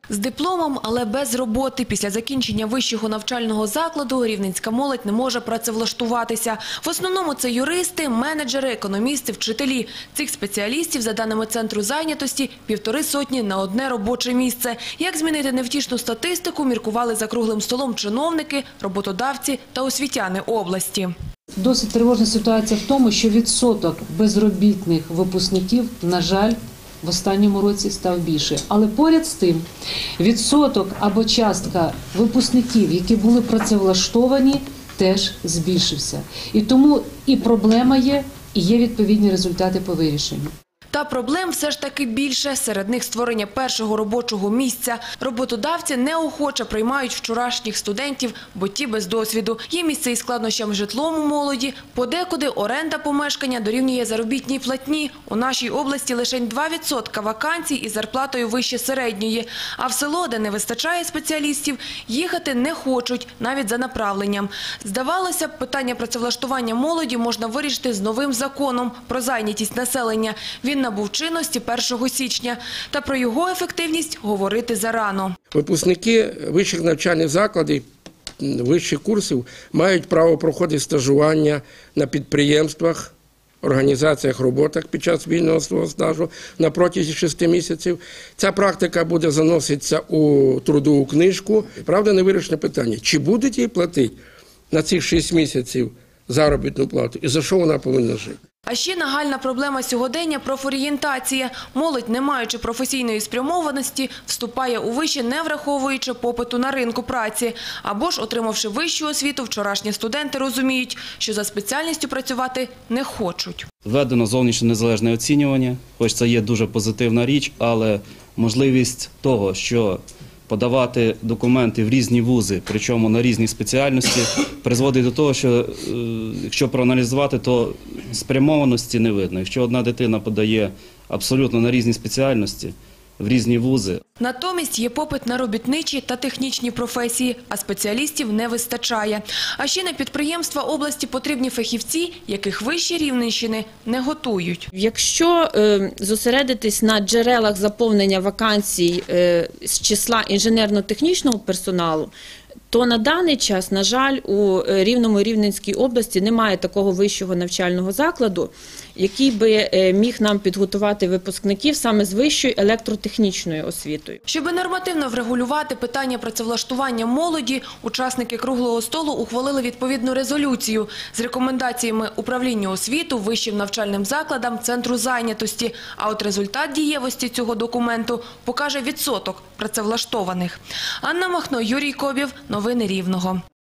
З дипломом, але без роботи. Після закінчення вищого навчального закладу рівненська молодь не може працевлаштуватися. В основному це юристи, менеджери, економісти, вчителі. Цих спеціалістів, за даними Центру зайнятості, 150 на одне робоче місце. Як змінити невтішну статистику, міркували за круглим столом чиновники, роботодавці та освітяни області. Досить тривожна ситуація в тому, що відсоток безробітних випускників, на жаль, в останньому році став більше. Але поряд з тим, відсоток або частка випускників, які були працевлаштовані, теж збільшився. І тому і проблема є, і є відповідні результати по вирішенню. Та проблем все ж таки більше. Серед них створення першого робочого місця. Роботодавці неохоче приймають вчорашніх студентів, бо ті без досвіду. Є місце із складнощами житлом у молоді. Подекуди оренда помешкання дорівнює заробітній платні. У нашій області лише 2% вакансій із зарплатою вище середньої. А в село, де не вистачає спеціалістів, їхати не хочуть, навіть за направленням. Здавалося б, питання працевлаштування молоді можна вирішити з новим законом про зайнятість населення. Він набув чинності 1 січня. Та про його ефективність говорити зарано. Випускники вищих навчальних закладів, вищих курсів мають право проходити стажування на підприємствах, організаціях, роботах під час вільного свого стажу на протязі 6 місяців. Ця практика буде заноситися у трудову книжку. Правда, не вирішено питання, чи будуть їй платити на цих 6 місяців заробітну плату і за що вона повинна жити. А ще нагальна проблема сьогодення – профорієнтація. Молодь, не маючи професійної спрямованості, вступає у виші, не враховуючи попиту на ринку праці. Або ж, отримавши вищу освіту, вчорашні студенти розуміють, що за спеціальністю працювати не хочуть. Введено зовнішнє незалежне оцінювання, хоч це є дуже позитивна річ, але можливість того, що подавати документи в різні вузи, причому на різні спеціальності, призводить до того, що якщо проаналізувати, то спрямованості не видно. Якщо одна дитина подає абсолютно на різні спеціальності, в різні вузи. Натомість є попит на робітничі та технічні професії, а спеціалістів не вистачає. А ще на підприємства області потрібні фахівці, яких виші Рівненщини не готують. Якщо зосередитись на джерелах заповнення вакансій з числа інженерно-технічного персоналу, то на даний час, на жаль, у Рівному і Рівненській області немає такого вищого навчального закладу, який би міг нам підготувати випускників саме з вищою електротехнічною освітою. Щоби нормативно врегулювати питання працевлаштування молоді, учасники круглого столу ухвалили відповідну резолюцію з рекомендаціями управлінню освіту, вищим навчальним закладам, Центру зайнятості. А от результат дієвості цього документу покаже відсоток працевлаштованих. Анна Махно, Юрій Кобів. Новини Рівного.